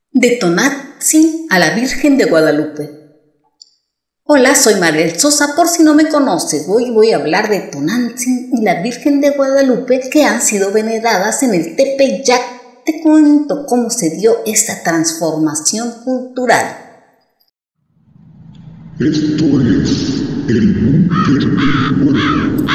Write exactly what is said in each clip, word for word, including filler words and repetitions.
De Tonantzin a la Virgen de Guadalupe. Hola, soy Mariel Sosa, por si no me conoces. Hoy voy a hablar de Tonantzin y la Virgen de Guadalupe, que han sido veneradas en el Tepeyac. Te cuento cómo se dio esta transformación cultural. Esto es el búnker del pueblo.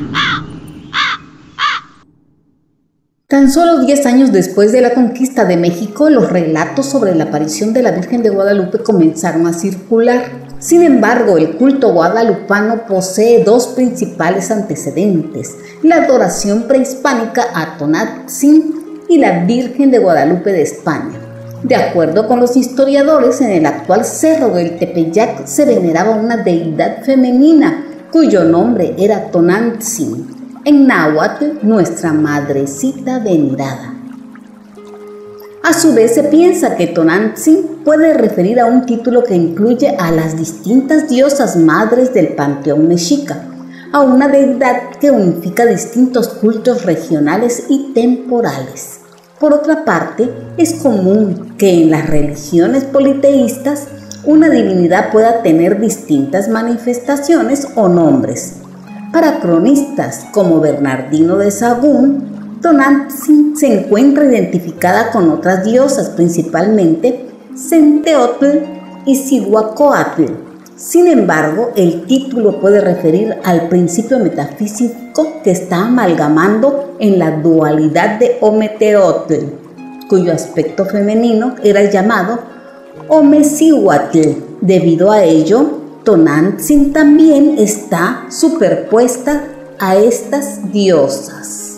Tan solo diez años después de la conquista de México, los relatos sobre la aparición de la Virgen de Guadalupe comenzaron a circular. Sin embargo, el culto guadalupano posee dos principales antecedentes: la adoración prehispánica a Tonantzin y la Virgen de Guadalupe de España. De acuerdo con los historiadores, en el actual cerro del Tepeyac se veneraba una deidad femenina cuyo nombre era Tonantzin. En náhuatl, nuestra madrecita venerada. A su vez, se piensa que Tonantzin puede referir a un título que incluye a las distintas diosas madres del panteón mexica, a una deidad que unifica distintos cultos regionales y temporales. Por otra parte, es común que en las religiones politeístas una divinidad pueda tener distintas manifestaciones o nombres. Para cronistas como Bernardino de Sahagún, Tonantzin se encuentra identificada con otras diosas, principalmente Centeotl y Cihuacóatl. Sin embargo, el título puede referir al principio metafísico que está amalgamando en la dualidad de Ometeotl, cuyo aspecto femenino era llamado Omecihuatl. Debido a ello, Tonantzin también está superpuesta a estas diosas.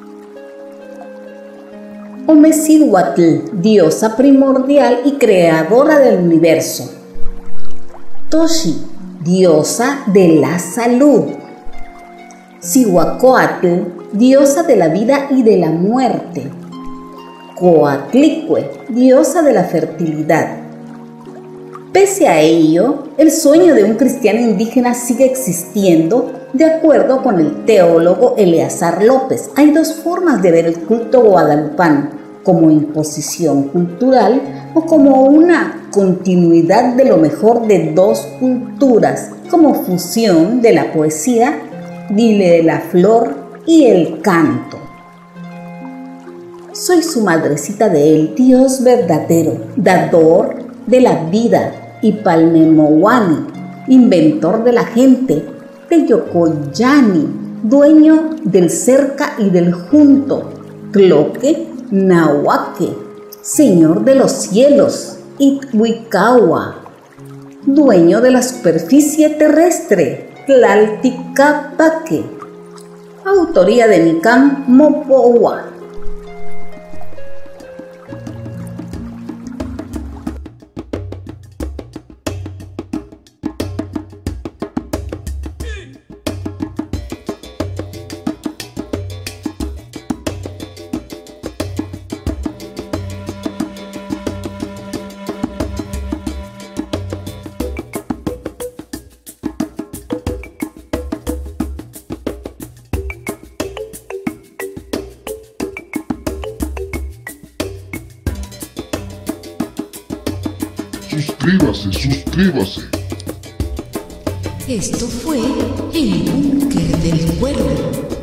Omecihuatl, diosa primordial y creadora del universo. Toshi, diosa de la salud. Cihuacóatl, diosa de la vida y de la muerte. Coatlicue, diosa de la fertilidad. Pese a ello, el sueño de un cristiano indígena sigue existiendo, de acuerdo con el teólogo Eleazar López. Hay dos formas de ver el culto guadalupano: como imposición cultural o como una continuidad de lo mejor de dos culturas, como fusión de la poesía, de la flor y el canto. Soy su madrecita de él, Dios verdadero, dador de la vida, y Palmemowani, inventor de la gente, de Yocoyani, dueño del cerca y del junto, Tloque Nahuaque, señor de los cielos, Ithuicaua, dueño de la superficie terrestre, Tlalticapaque, autoría de Nicam Mopoua. Suscríbase, suscríbase. Esto fue el búnker del pueblo.